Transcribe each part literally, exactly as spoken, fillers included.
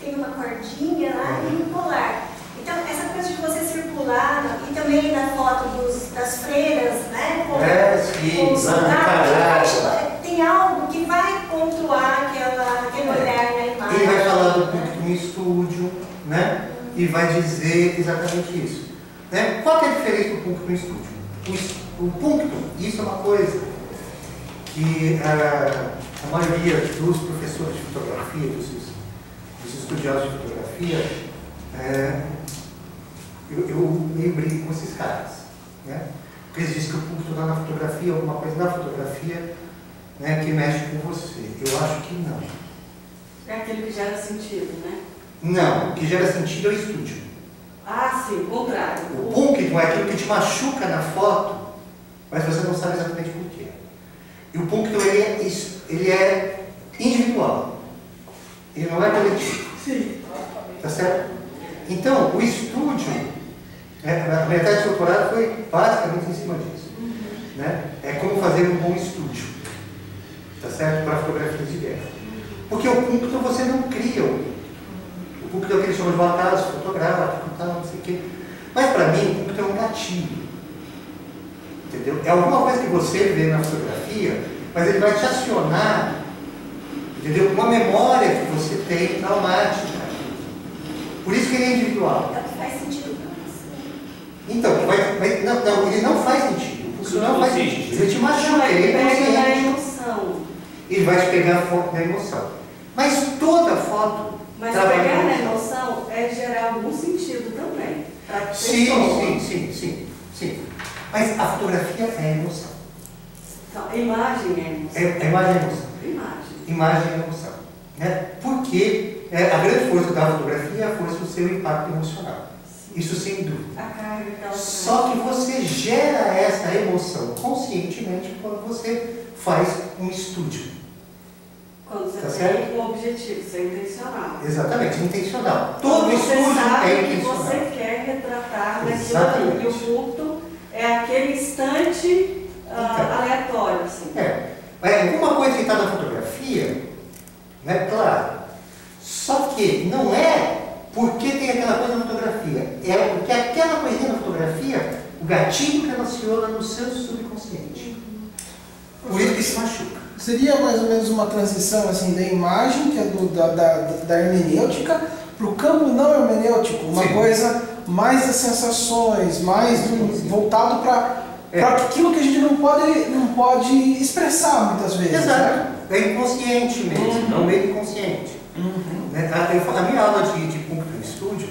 tem uma cordinha lá e um colar. Então, essa coisa de você circular, e também na foto dos, das freiras, né? Com, é, sim, com o soldado, tem algo que vai pontuar aquela, aquele olhar na imagem. Ele vai falar do púlpito no estúdio, né? E vai dizer exatamente isso. Né? Qual que é a diferença do púlpito no estúdio? O, o púlpito, isso é uma coisa que a, a maioria dos professores de fotografia, dos, dos estudiosos de fotografia, é, eu, eu meio brigo com esses caras, né? Porque eles dizem que o púlpito está na fotografia, alguma coisa na fotografia, né, que mexe com você. Eu acho que não. É aquele que gera sentido, né? Não, o que gera sentido é o estúdio. Ah, sim, o contrário. O púlpito é aquilo que te machuca na foto, mas você não sabe exatamente por quê. E o púlpito, ele é, ele é individual. Ele não é coletivo. Sim. Tá certo? Então, o estúdio, né, a minha tese de doutorado foi basicamente em cima disso. Uhum. Né? É como fazer um bom estúdio. Tá certo? Para fotografias de guerra. Porque o púlpito você não cria o púlpito. O púlpito é o que eles chamam de um acaso fotográfico, tal, não sei o quê. Mas para mim, o púlpito é um gatilho. Entendeu? É alguma coisa que você vê na fotografia, mas ele vai te acionar, entendeu? Uma memória que você tem traumática. Por isso que ele é individual. É o que faz sentido para você. Então, vai, vai, não, não, ele não faz sentido. Isso não faz sentido. Ele te machuca, ele é pega na inconsciente. emoção. Ele vai te pegar a foto da emoção. Mas toda foto. Mas trabalha pegar com na emoção. emoção é gerar algum sentido também. Pra Sim, pessoa. sim, sim, sim, sim. Mas a fotografia é emoção. Então, a imagem é emoção. É, a imagem é emoção. Imagem. Imagem é emoção. Né? Porque é, a grande força da fotografia é a força do seu impacto emocional. Sim. Isso sem dúvida. A carga que ela Só que você gera essa emoção conscientemente quando você faz um estúdio. Quando você Tá tem certo? um objetivo, você é intencional. Exatamente, intencional. Todo Quando você estúdio sabe é que intencional. você quer retratar naquilo Exatamente. ali. E o púlpito é aquele instante ah, Então. aleatório, assim. É. Mas alguma coisa que está na fotografia, né? Claro. Só que não é porque tem aquela coisa na fotografia. É porque aquela coisinha na fotografia, o gatilho relaciona no seu subconsciente. Por isso que se machuca. Seria mais ou menos uma transição assim da imagem, que é do, da, da, da hermenêutica, para o campo não hermenêutico, uma Sim. coisa mais das sensações, mais do, voltado para É. aquilo que a gente não pode, não pode expressar muitas vezes. Né? Exato. É inconsciente mesmo, Uhum. não meio inconsciente. Uhum. Né? A, eu, a minha aula de, de púlpito no estúdio,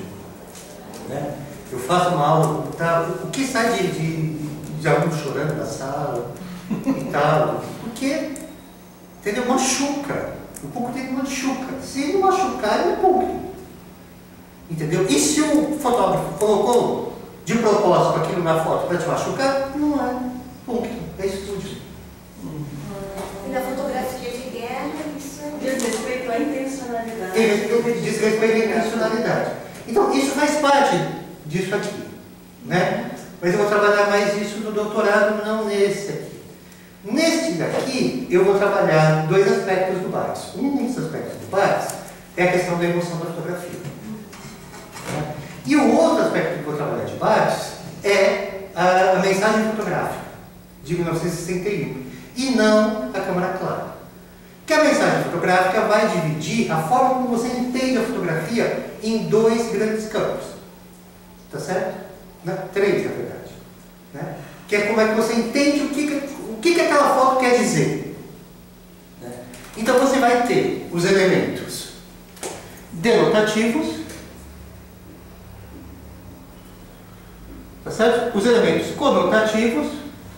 né? Eu faço uma aula, tá? O que sai de, de, de aluno chorando da sala e tal, porque, entendeu? Machuca. O púlpito tem que machuca. Se ele machucar, ele é púlpito. Entendeu? E se o fotógrafo colocou de propósito aquilo na foto para te machucar, não é púlpito, é estúdio. E na fotografia de guerra, isso é... Diz respeito à intencionalidade. Ele diz respeito à intencionalidade. Então, isso faz parte disso aqui, né? Mas eu vou trabalhar mais isso no doutorado, não nesse aqui. Neste daqui, eu vou trabalhar dois aspectos do Bates. Um dos aspectos do Bates é a questão da emoção da fotografia. Né? E o outro aspecto que eu vou trabalhar de Bates é a, a mensagem fotográfica, de mil novecentos e sessenta e um, e não a câmera clara. Que a mensagem fotográfica vai dividir a forma como você entende a fotografia em dois grandes campos. Tá certo? Né? Três, na verdade. Né? Que é como é que você entende o que, que, o que, que aquela foto quer dizer. Né? Então você vai ter os elementos denotativos, tá certo? Os elementos conotativos.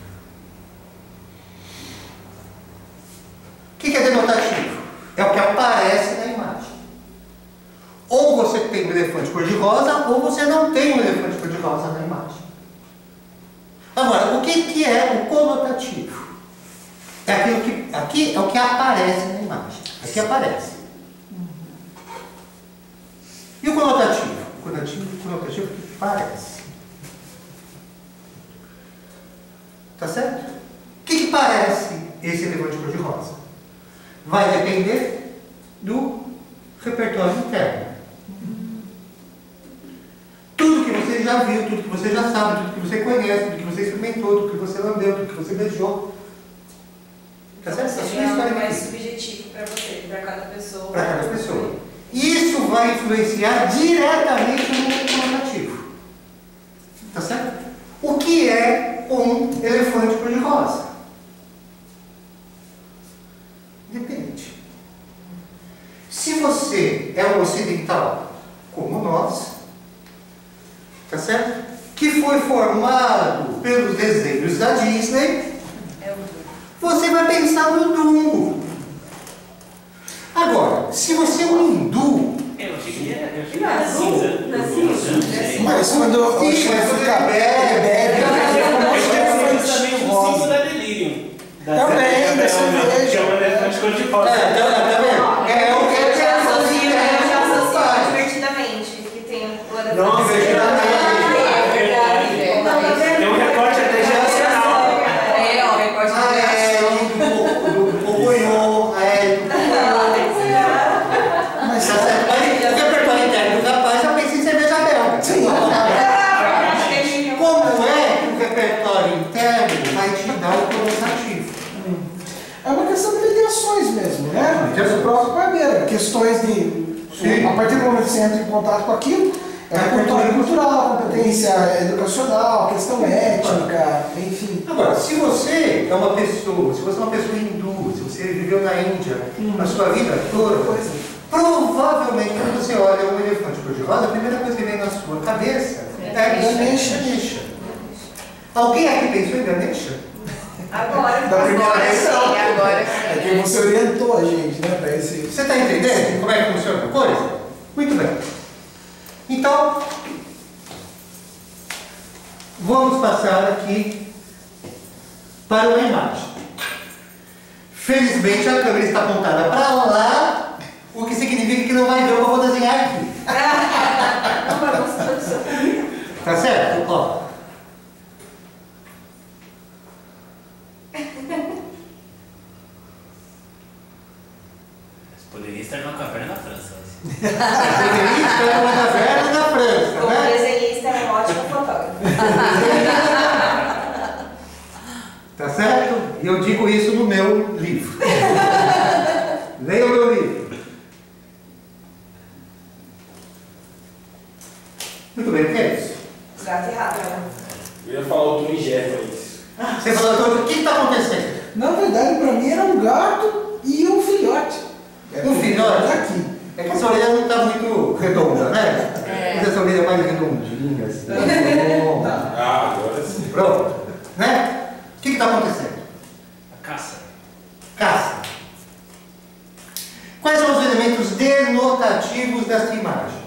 O que, que é denotativo? É o que aparece na imagem. Ou você tem um elefante cor-de-rosa, ou você não tem um elefante cor-de-rosa na imagem. Agora, o que, que é o conotativo? É aquilo que, aqui é o que aparece na imagem. Aqui aparece. E o conotativo? O conotativo, o conotativo é o que parece. Tá certo? O que, que parece esse elefante cor-de-rosa? Vai depender do repertório interno. já viu, tudo que você já sabe, tudo que você conhece, tudo que você experimentou, tudo que você lambeu, tudo que você beijou. Tá certo? Ou seja, é algo mais subjetivo para você, para cada pessoa. Para cada pessoa. Isso vai influenciar diretamente no mundo normativo. Tá certo? O que é um elefante cor-de-rosa? Depende. Se você é um ocidental, como nós, tá certo? Que foi formado pelos desenhos da Disney, você vai pensar no Dumbo. Agora, se você é um hindu, eu achei que era, eu achei que era cinza. Na cinza. Mas quando eu Sim, fica mas bebe, Eu também o símbolo da Delirium. Também, da cerveja. Que é um elefante cor-de-rosa. é, tá, tá vendo? É o que Eu já é associo, eu já associo faz. divertidamente, que tem o Não, divertidamente. É verdade. Tem um recorte até geracional. É, ó, recorte Ah, é, do do Pocoyo, é, do Mas Tá certo? Mas o repertório interno do rapaz já pensa em cerveja belga. Como é que o repertório interno vai te dar o conotativo? é uma questão de mediações mesmo, né? Mediações. O próprio Barbeiro, questões de. Sim. A partir do momento que você entra em contato com aquilo, é a cultura cultural, competência educacional, questão étnica, enfim. Agora, se você é uma pessoa, se você é uma pessoa hindu, se você viveu na Índia a sua vida toda, provavelmente quando você olha um elefante cor-de-rosa, a primeira coisa que vem na sua cabeça é Ganesha. Ganesha. Alguém aqui pensou em Ganesha? Agora, Da primeira agora vez, sim, não. agora É sim. que você orientou a gente, né, para esse. Você está entendendo como é que funciona a coisa? Muito bem. Então, vamos passar aqui para uma imagem. Felizmente a câmera está apontada para lá, o que significa que não vai ver o que eu vou desenhar aqui. Não vai gostar do seu caminho. Tá certo? Ó. Poderia estar numa caverna na França. Poderia estar numa caverna na França, Como né? desenhista, é um ótimo fotógrafo. Tá certo? E eu digo isso no meu livro. Leia o meu livro. Muito bem, o que é isso? Gato e rato, né? Eu ia falar o Tom e Jerry, mas... Você falou, doutor, o que está acontecendo? Na verdade, para mim era um gato e um filhote. Um filhote? Aqui. É que essa orelha não está muito redonda, né? É. Mas essa orelha é mais redondinha, assim. Bom, Ah, agora sim. pronto. Né? O que está acontecendo? A caça. Caça. Quais são os elementos denotativos desta imagem?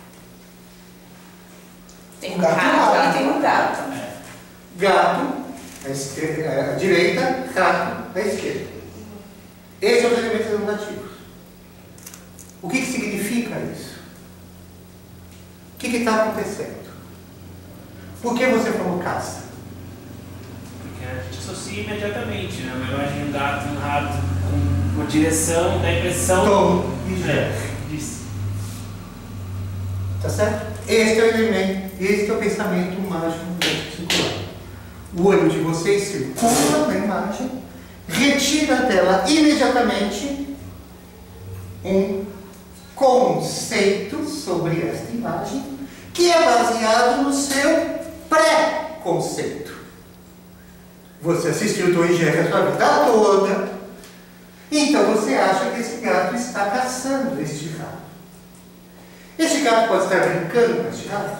Tem um Gato e rato rato. e tem um gato. Gato, à, esquerda, à direita, rato, à esquerda. Esses são os elementos denotativos. O que, que significa isso? O que está acontecendo? Por que você falou caça? Porque a gente associa imediatamente, né? Uma imagem de um gato e um rato com, com direção, da impressão. Tom e Jerry. É, isso. Tá certo? Este é o elemento, este é o pensamento mágico do circular. O olho de vocês circula na imagem, retira dela imediatamente um conceito sobre esta imagem que é baseado no seu pré-conceito. Você assistiu Tom e Jerry a sua vida toda, então você acha que esse gato está caçando este rato. Este gato pode estar brincando com este rato?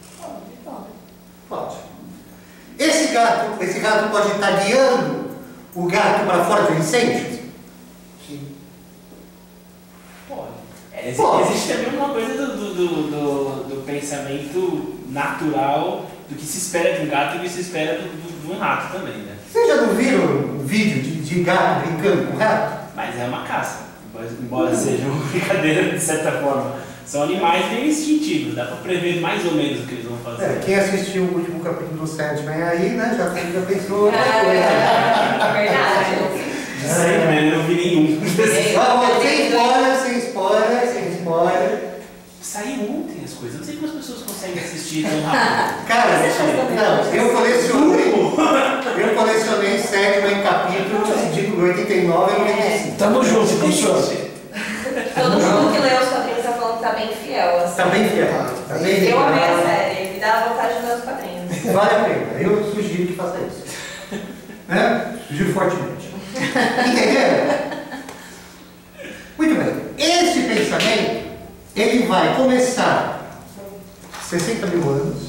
Pode. Esse gato, esse gato pode estar guiando o gato para fora do incêndio? Sim. Pode. É, existe, Pode. existe também uma coisa do, do, do, do, do pensamento natural do que se espera de um gato e do que se espera do, do, de um rato também, né? Vocês já não viram um vídeo de, de gato brincando com rato? Mas é uma caça, embora- embora seja uma brincadeira de certa forma. São animais bem instintivos, dá pra prever mais ou menos o que eles vão fazer. É, quem assistiu o último capítulo do Sandman aí, né, já, já pensou outra É coisa. verdade. Sandman, eu não vi nenhum. Ah, bom, sem spoiler, sem spoiler, sem spoiler. Saiu ontem as coisas. Não sei como as pessoas conseguem assistir tão rápido. Cara, não, eu colecionei, eu colecionei sétima em capítulos de oitenta e nove a noventa e cinco. Tamo junto, professor. Todo mundo que lê os quadrinhos tá falando que tá bem fiel. Assim. Tá bem fiel. Tá bem fiel. Eu amei a série, me dá vontade de ler os quadrinhos. Vale a pena, eu sugiro que faça isso. Né? Sugiro fortemente. Entenderam? Muito bem. Esse pensamento, ele vai começar sessenta mil anos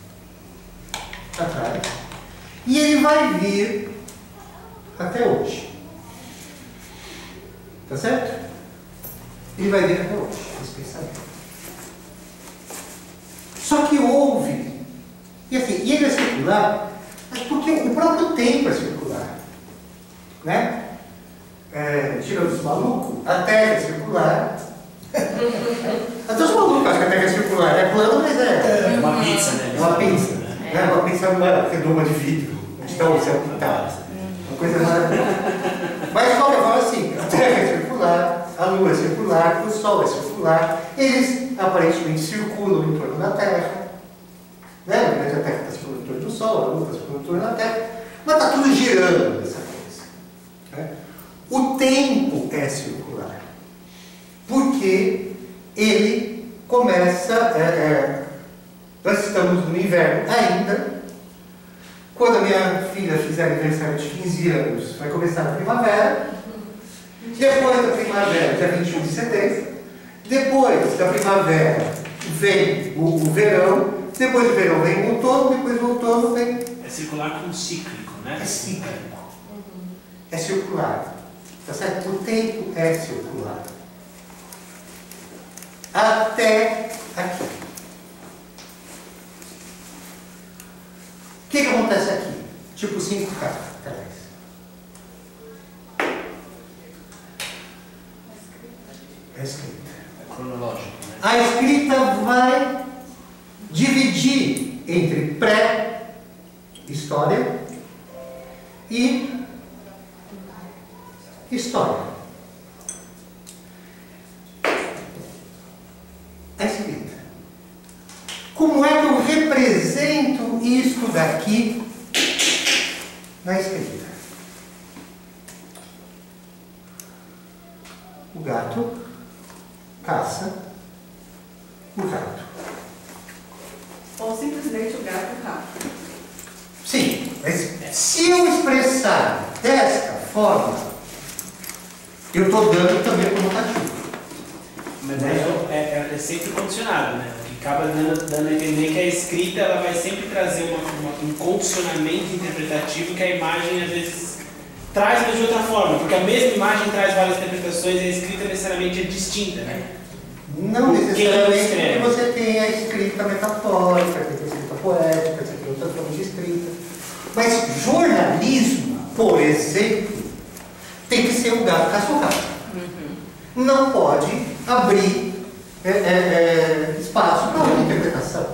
atrás e ele vai vir até hoje. Tá certo? Ele vai vir até hoje, esse pensamento. Só que houve, e assim, e ele é circular, mas porque o próprio tempo é circular. Né? É, tira dos malucos, a Terra é circular. Até os malucos acham que a Terra é circular. É plana, mas é. É uma pizza, né? É uma pizza. É, é uma pizza numa redoma de vidro. Onde está o céu pintado. Uma coisa maravilhosa. Mas de qualquer forma, assim, a Terra é circular, a Lua é circular, o Sol é circular. Eles aparentemente circulam em torno da Terra. Né? A Terra está circulando em torno do Sol, a Lua está circulando em torno da Terra. Mas está tudo girando nessa coisa. Né? O tempo é circular. Porque ele começa, é, é, nós estamos no inverno ainda, quando a minha filha fizer aniversário de quinze anos, vai começar a primavera, depois da primavera, dia vinte e um de setembro, depois da primavera vem o, o verão, depois do verão vem o outono, depois do outono vem... É circular com cíclico, né? É cíclico. É circular. Tá certo? O tempo é circular. Até aqui. O que, que acontece aqui? Tipo cinco K atrás. A escrita. É cronológico, né? A escrita vai dividir entre pré-história e história. A escrita. Como é que eu represento isso daqui na escrita? O gato caça o rato. Ou simplesmente o gato e o rato. Sim, mas se eu expressar desta forma, eu estou dando também como conotativo. Mas é, é, é sempre condicionado, né? Que acaba dando, dando a entender que a escrita ela vai sempre trazer uma, uma, um condicionamento interpretativo que a imagem às vezes traz, mas de outra forma, porque a mesma imagem traz várias interpretações e a escrita necessariamente é distinta, né? Não necessariamente escreve. porque você tem a escrita metafórica, tem a escrita poética, você tem outra forma de escrita. Mas jornalismo, por exemplo, tem que ser um gato caçurrado. Uhum. Não pode abrir é, é, é, espaço para outra interpretação.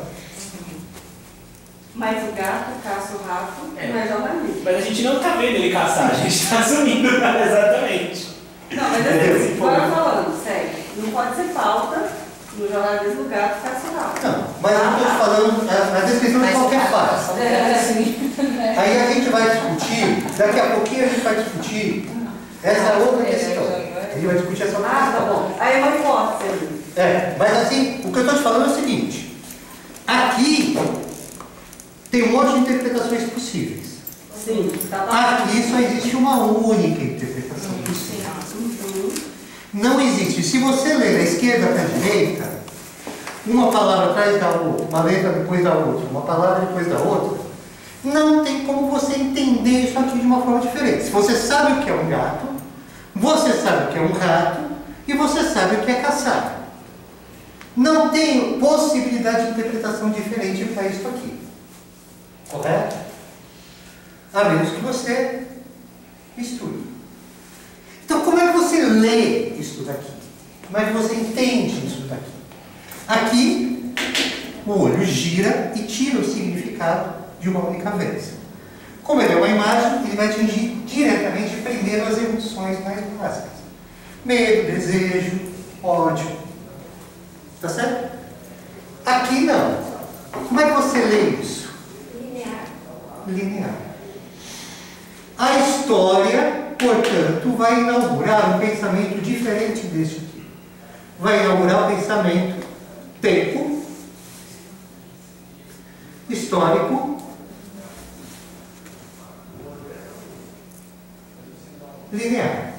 Mas o gato caça o rato É. não é jornalismo. Mas a gente não está vendo ele caçar, a gente está assumindo, exatamente. Não, mas assim, agora falando, sério, não pode ser pauta no jornalismo o gato caça o rato. Não, mas eu estou falando a, a descrição de qualquer fase. Aí a gente vai discutir, daqui a pouquinho a gente vai discutir essa outra questão. A gente vai discutir essa outra Ah, questão. tá bom. Aí é uma hipótese. É, mas assim, o que eu estou te falando é o seguinte. Aqui tem um monte de interpretações possíveis. Sim, tá bom. Aqui só existe uma única interpretação possível. Não existe. Se você ler da esquerda para a direita, uma palavra atrás da outra, uma letra depois da outra, uma palavra depois da outra, não tem como você entender isso aqui de uma forma diferente. Se você sabe o que é um gato, você sabe o que é um rato e você sabe o que é caçar. Não tem possibilidade de interpretação diferente para isso aqui. Correto? A menos que você estude. Então, como é que você lê isso daqui? Como é que você entende isso daqui? Aqui, o olho gira e tira o significado de uma única vez. Como ele é uma imagem, ele vai atingir diretamente primeiro as emoções mais básicas. Medo, desejo, ódio. Tá certo? Aqui não. Como é que você lê isso? Linear. Linear. A história, portanto, vai inaugurar um pensamento diferente deste aqui. Vai inaugurar o pensamento tempo, histórico, linear.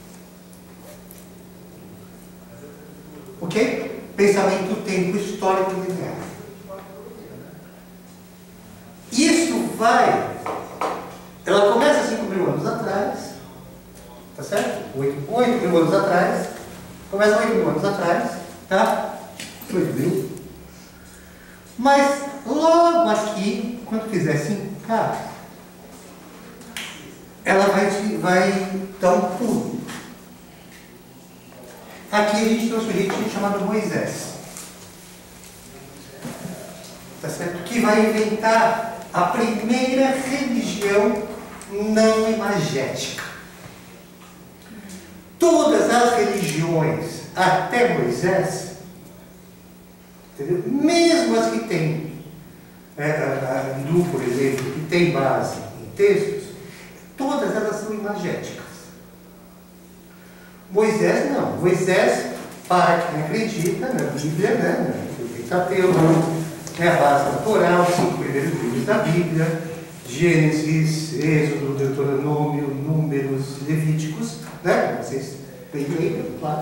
Ok? Pensamento tempo, histórico, linear. Isso vai... Ela começa cinco mil anos atrás, tá certo? oito mil anos atrás. Começa oito mil anos atrás, tá? oito mil. Mas logo aqui, quando fizer cinco K, ela vai, te, vai dar um pulo. Aqui a gente tem um sujeito chamado Moisés, tá certo? Que vai inventar a primeira religião não imagética. Todas as religiões, até Moisés, entendeu? Mesmo as que têm, é, a, a hindu, por exemplo, que tem base em textos, todas elas são imagéticas. Moisés não. Moisés, para quem acredita na Bíblia, né, no Pentateuco, né, a base da Torá, os cinco primeiros livros da Bíblia, Gênesis, Êxodo, Deuteronômio, Números, Levíticos, né? Vocês bem lembram, claro.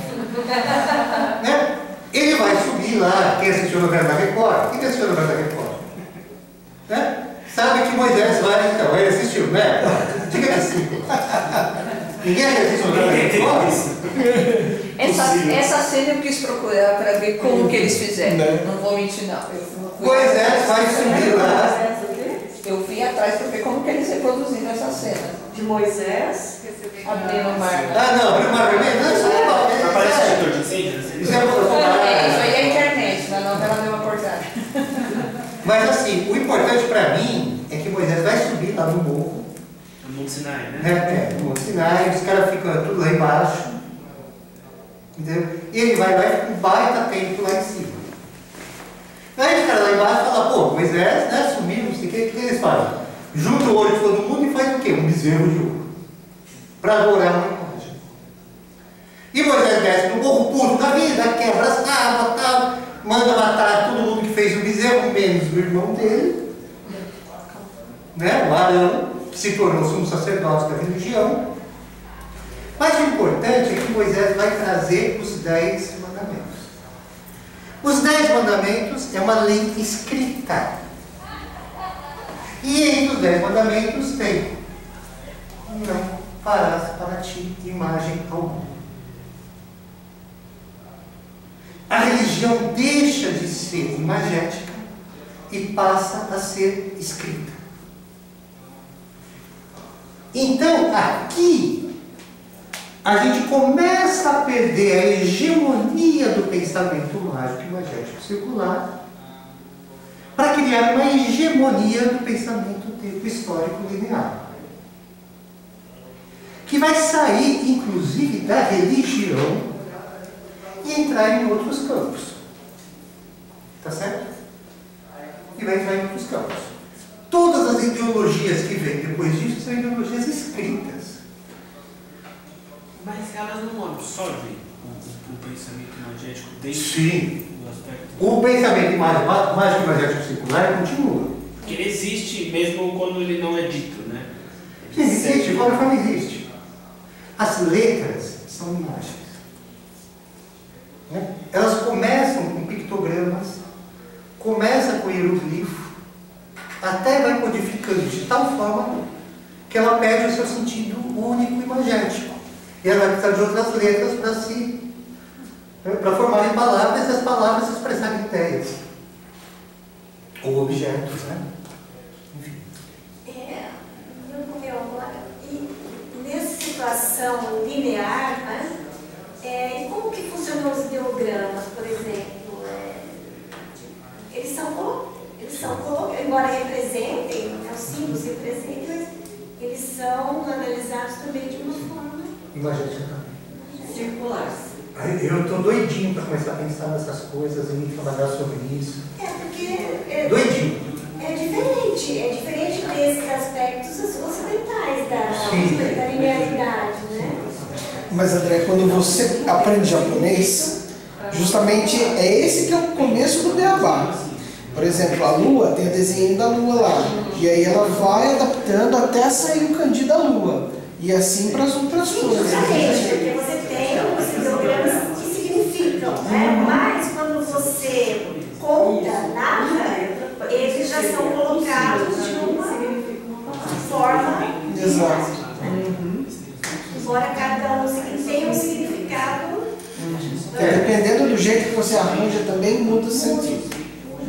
Né? Ele vai subir lá, quem assistiu a novela da Record? Quem assistiu a novela da Record? Né? Sabe que Moisés vai, então, ele assistiu, né? Diga que sim. Ninguém assistiu a novela da Record? Essa, essa cena eu quis procurar para ver como que eles fizeram. Não, não vou mentir, não. Eu fui Moisés vai subir lá. Eu fui atrás para ver como que eles reproduziram essa cena. De Moisés, Abrindo o mar. Ah, não, abriu o mar vermelho? Não, isso não é bom. Aparece o diretor de incêndio? Isso é É, bom. isso aí é a internet, na novela deu uma portada. Mas assim, o importante para mim é que Moisés vai subir lá no morro. No Monte Sinai, né? Né? É, no Monte Sinai, os caras ficam tudo lá embaixo. Entendeu? E ele vai lá e fica um baita templo lá em cima. Aí os caras lá embaixo falam, pô, Moisés, né, sumiu, não sei o que, o que eles fazem? Junta o ouro de todo mundo e faz o quê? Um bezerro de ouro. Para adorar uma imagem. E Moisés desce no morro puro da vida, quebra as tábuas, tal, manda matar todo mundo que fez o bezerro, menos o irmão dele, né, o Arão, que se tornou sumo sacerdote da religião. Mas o importante é que Moisés vai trazer os dez mandamentos. Os dez mandamentos é uma lei escrita. E entre os dez mandamentos tem: não farás para ti imagem alguma. A religião deixa de ser imagética e passa a ser escrita. Então, aqui, a gente começa a perder a hegemonia do pensamento mágico imagético circular para criar uma hegemonia do pensamento tempo histórico linear, que vai sair, inclusive, da religião e entrar em outros campos. Tá certo? E vai entrar em outros campos. Todas as ideologias que vêm depois disso são ideologias escritas. Mas elas não absorvem o, o pensamento imagético dentro Sim. do aspecto. O pensamento mágico, mágico imagético circular continua. Porque ele existe mesmo quando ele não é dito, né? Sim, existe, de qualquer forma existe. As letras são imagens. Né? Elas começam com pictogramas, começam com hieroglifo, até vai codificando de tal forma que ela perde o seu sentido único e imagético. E ela vai precisar de outras letras para se, para formarem palavras e as palavras expressarem ideias ou objetos, né? Enfim. É, meu, agora, e nessa situação linear, né? É, e como que funcionam os ideogramas, por exemplo? É, eles são, eles são colocados, embora representem, né, os símbolos representem, mas eles são analisados também de uma forma Imagética também. circular. Eu estou doidinho para começar a pensar nessas coisas e trabalhar sobre isso. É, porque é, Doidinho. é diferente, é diferente desses aspectos ocidentais da, Sim. da linearidade, né? Mas André, quando você aprende japonês, justamente é esse que é o começo do beabá. Por exemplo, a lua tem o desenho da lua lá. E aí ela vai adaptando até sair o kanji da lua. E assim para as outras Sim, coisas. justamente, porque você tem os ideogramas que significam, né? Mas quando você conta, narra, eles já são colocados de uma forma. Exato. Né? Embora cada um tenha um significado. É, dependendo do jeito que você arranja, também muda o sentido.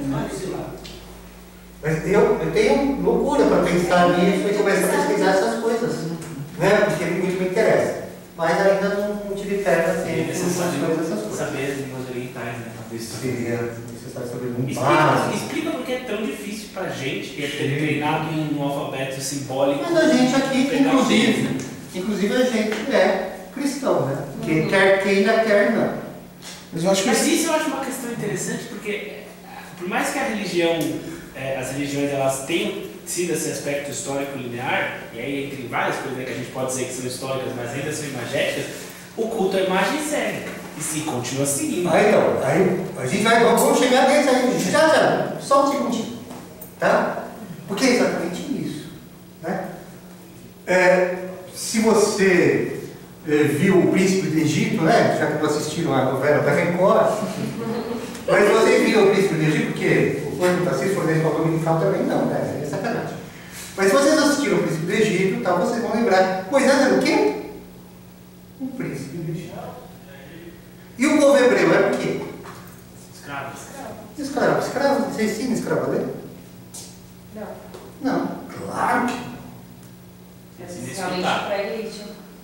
Mas eu, eu tenho loucura para pensar nisso e começar a pesquisar essas coisas, né? Porque muito me interessa. Mas ainda não tive perna É tempo necessário essas coisas, essas coisas. saber as línguas orientais, né? Talvez Seria necessário saber muito Explica, básico. explica porque é tão difícil pra gente que é ter treinado no alfabeto simbólico. Mas a gente aqui, pegar o dedo. inclusive, inclusive a gente é cristão, né? Que quer queira, quer não. Mas eu acho que Mas isso eu acho uma questão interessante porque, por mais que a religião, é, as religiões elas tenham sido esse aspecto histórico linear, e aí entre várias coisas que a gente pode dizer que são históricas, mas ainda são imagéticas, o culto à imagem segue e se continua seguindo. Aí então, aí a gente vai, vamos chegar nesse aí, já já, só um segundinho, tá? Porque é exatamente isso, né? É, se você é, viu O Príncipe do Egito, né? Já que não assistiram a novela da Record, mas você viu O Príncipe do Egito, porque o Porto Tarcísio for nesse papel dominical também não, né? É sacanagem. Mas se vocês assistiram O Príncipe do Egito, tá, vocês vão lembrar, Moisés era o quê? O Príncipe do Egito. E o povo hebreu era o quê? Escravos. Escravo. Escravo, você ensina escravo a ler? Não. Não. Claro que não. Essencialmente para a igreja.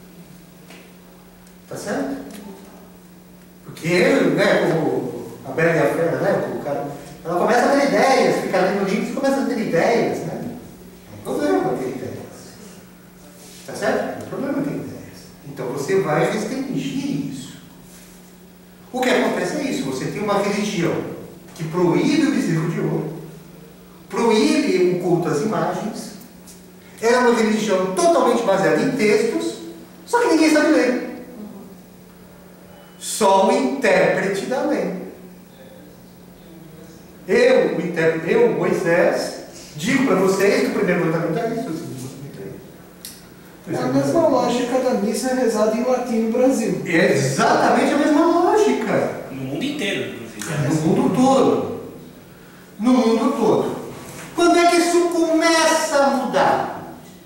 Tá certo? Porque, né, como a Bela e a Fera, né, o cara, ela começa a ter ideias, fica lendo livros e começa a ter ideias, né? Não é um problema ter ideias. Tá certo? Não é um problema ter ideias. Então você vai restringir isso. O que acontece é isso, você tem uma religião que proíbe o bezerro de ouro, proíbe o culto às imagens, é uma religião totalmente baseada em textos, só que ninguém sabe ler. Só o intérprete da lei. Eu, o intérprete, eu, Moisés, digo para vocês que o primeiro mandamento é isso, o segundo mandamento é isso. é a mesma lógica da missa rezada em latim no Brasil. É exatamente a mesma lógica. No mundo inteiro, inclusive. No mundo todo. No mundo todo. Quando é que isso começa a mudar?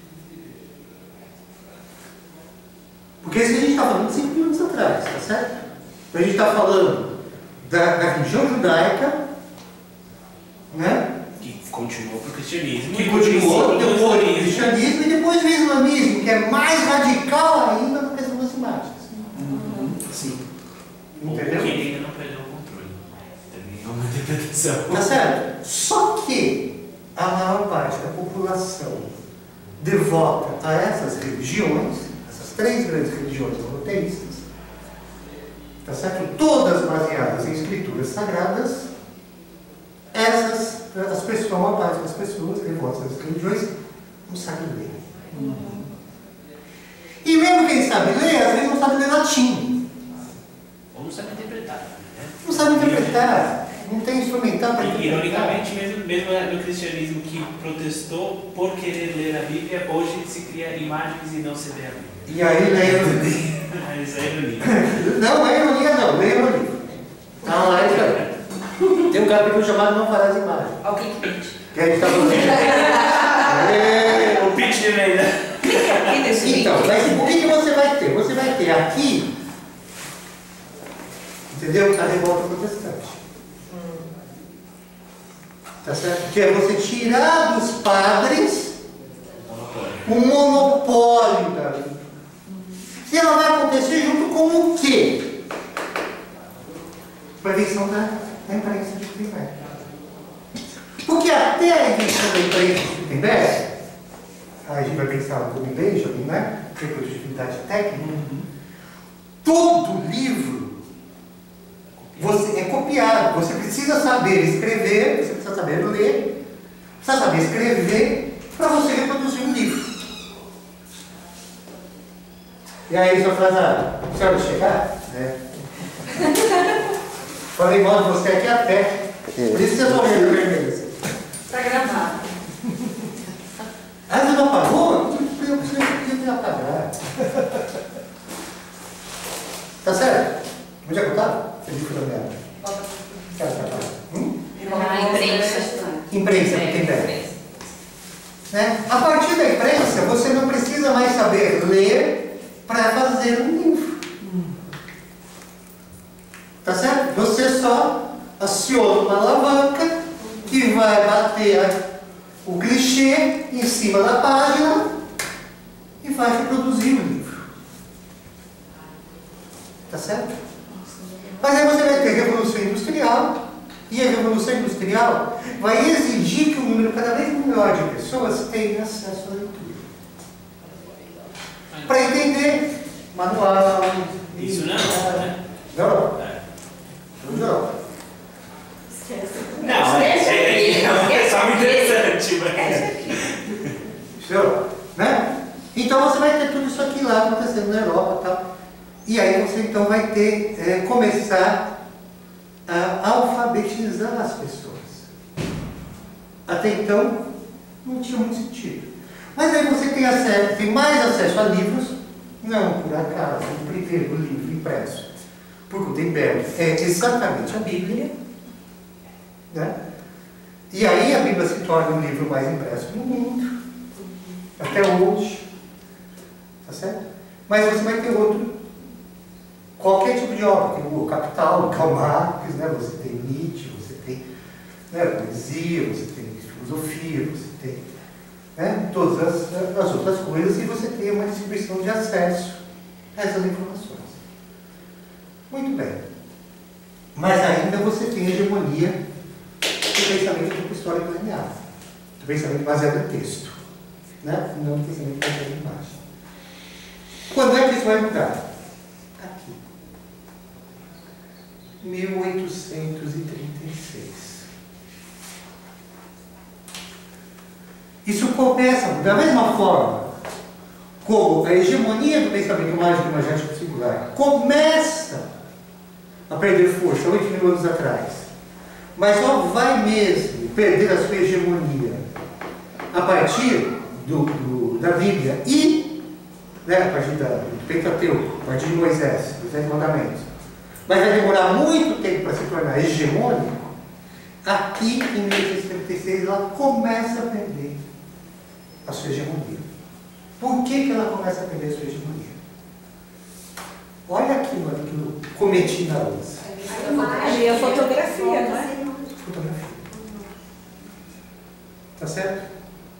Porque isso que a gente está falando de cinco mil anos atrás, tá certo? Então a gente está falando da, da religião judaica, né? Que continuou para o cristianismo. Que e continuou o depois do islamismo. cristianismo e depois do islamismo, que é mais radical ainda na questão das imagens. Sim. Ou que Entendeu? ele ainda não perdeu o controle. Também é uma interpretação. Tá certo? Só que a maior parte da população devota a essas religiões, essas três grandes religiões monoteístas, tá certo? Todas baseadas em escrituras sagradas, essas, as pessoas, a maior parte das pessoas devotas a essas religiões não sabem ler. Uhum. E mesmo quem sabe ler, às vezes não sabe ler latim. Ou não sabe interpretar. Né? Não sabe interpretar. Não tem instrumental para E, interpretar. ironicamente, mesmo, mesmo no cristianismo que protestou por querer ler a Bíblia, hoje se cria imagens e não se lê a Bíblia. E aí, na ironia. Mas é ironia. Não, não é ironia, não. Leia o livro. Tá lá, isso aí. Tem um capítulo chamado Não Farás Imagem. Alguém que pede. Que a gente está falando. É... O pitch de venda. Clica aqui nesse link. Então, mas o que, que você vai ter? Você vai ter aqui, entendeu? A revolta protestante. Tá certo? Que é você tirar dos padres o monopólio da lei. E ela vai acontecer junto com o quê? Prevenção da, da imprensa de Gutenberg. Porque até a invenção da imprensa de Gutenberg, aí a gente vai pensar no Benjamin, né? Reprodutibilidade técnica. Todo livro você, é copiado. Você precisa saber escrever, você precisa saber ler, precisa saber escrever para você reproduzir um livro. E aí, seu Frazado, você vai chegar? É. Falei mal de você aqui até. Por isso que você morreu no vermelho. Está gravado. Ah, você não apagou? Eu preciso me apagar. Tá certo? Onde é que eu estava? Você disse da minha. Cara, tá hum? Na imprensa. Imprensa, que tem ideia. Né? A partir da imprensa, você não precisa mais saber ler para fazer um livro. Tá certo? Você só aciona uma alavanca que vai bater o clichê em cima da página e vai reproduzir o livro. Tá certo? Mas aí você vai ter Revolução Industrial, e a Revolução Industrial vai exigir que um número cada vez maior de pessoas tenha acesso à leitura. Para entender manual. Isso não, né? Não. É. Não. Não, é, é, é uma questão interessante, mas... Show? Né? Então você vai ter tudo isso aqui lá acontecendo na Europa e tal. E aí você então vai ter, é, começar a alfabetizar as pessoas. Até então não tinha muito sentido. Mas aí você tem, acesso, tem mais acesso a livros, não por acaso, o primeiro livro impresso por Gutenberg é exatamente a Bíblia, né? E aí a Bíblia se torna o livro mais impresso no mundo, até hoje, tá certo? Mas você vai ter outro, qualquer tipo de obra, tem o Capital, o Karl Marx, né? Você tem Nietzsche, você tem, né, poesia, você tem filosofia, você tem, né, todas as, as outras coisas, e você tem uma distribuição de acesso a essas informações. Muito bem. Mas ainda você tem a hegemonia do pensamento histórico linear, do pensamento baseado em texto, né? Não do pensamento baseado em imagem. Quando é que isso vai mudar? Aqui. mil oitocentos e trinta e seis. Isso começa, da mesma forma como a hegemonia do pensamento mágico e imagético singular começa a perder força oito mil anos atrás, mas só vai mesmo perder a sua hegemonia a partir do, do, da Bíblia e, né, a partir da, do Pentateuco, a partir de Moisés, dos Dez Mandamentos. Mas vai demorar muito tempo para se tornar hegemônico. Aqui em mil oitocentos e trinta e seis ela começa a perder a sua hegemonia. Por que, que ela começa a perder a sua hegemonia? Olha aquilo que eu cometi na luz. A imagem, a fotografia, não é? Fotografia. Tá certo?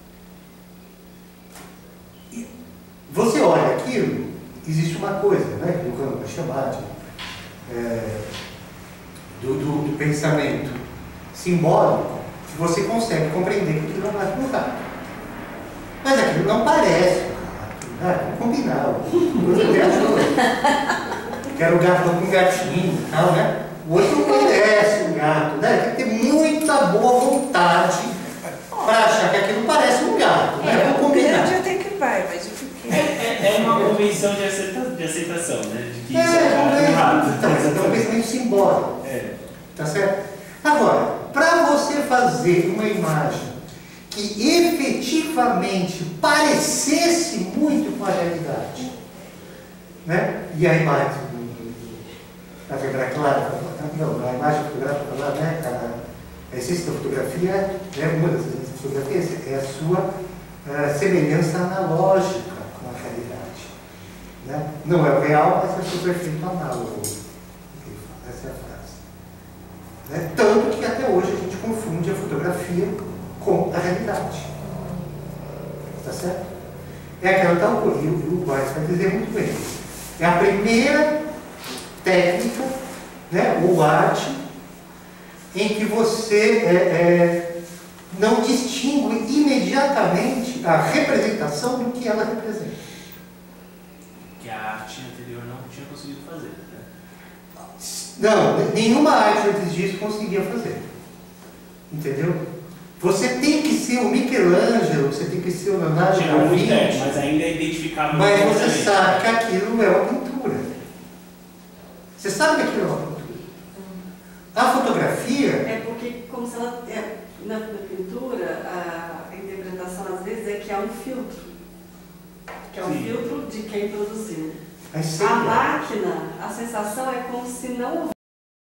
E você olha aquilo, existe uma coisa, né, que o Kant vai chamar de, é, do, do, do pensamento simbólico, que você consegue compreender que aquilo não é um gato. Mas aquilo não parece um gato, né? Vamos combinar. Você até achou. Quero o gato com um gatinho e tal, né? O outro não parece um gato, né? Tem que ter muita boa vontade para achar que aquilo parece um gato, né? Vamos combinar. O grande até que vai, mas o pequeno... É, é uma convenção de, aceita, de aceitação, né? De que É, isso é é, errado. então, mas é um pensamento simbólico. É. Tá certo? Agora, para você fazer uma imagem que efetivamente parecesse muito com a realidade, né? E a imagem da fotografia clara, não, a imagem fotográfica lá, né? A, a essência da fotografia, né? Uma das essências da fotografia é a sua a semelhança analógica com a realidade, né? Não é o real, mas é o seu perfeito análogo. Essa é a frase. Né? Tanto que até hoje a gente confunde a fotografia com a realidade. Está certo? É aquela tal coisa, e o Weiss vai dizer muito bem. É a primeira técnica, né, ou arte, em que você é, é, não distingue imediatamente a representação do que ela representa. Que a arte anterior não tinha conseguido fazer, né? Não, nenhuma arte antes disso conseguia fazer. Entendeu? Você tem que ser o Michelangelo, você tem que ser o Leonardo Tirar da muito tempo, Vinci, mas ainda é identificável. mas você completamente. sabe que aquilo é uma pintura. Você sabe que aquilo é uma pintura. A fotografia, É porque, como se ela. É, na, na pintura, a interpretação às vezes é que é um filtro. Que é um Sim. filtro de quem produziu. é A sempre. máquina, a sensação é como se não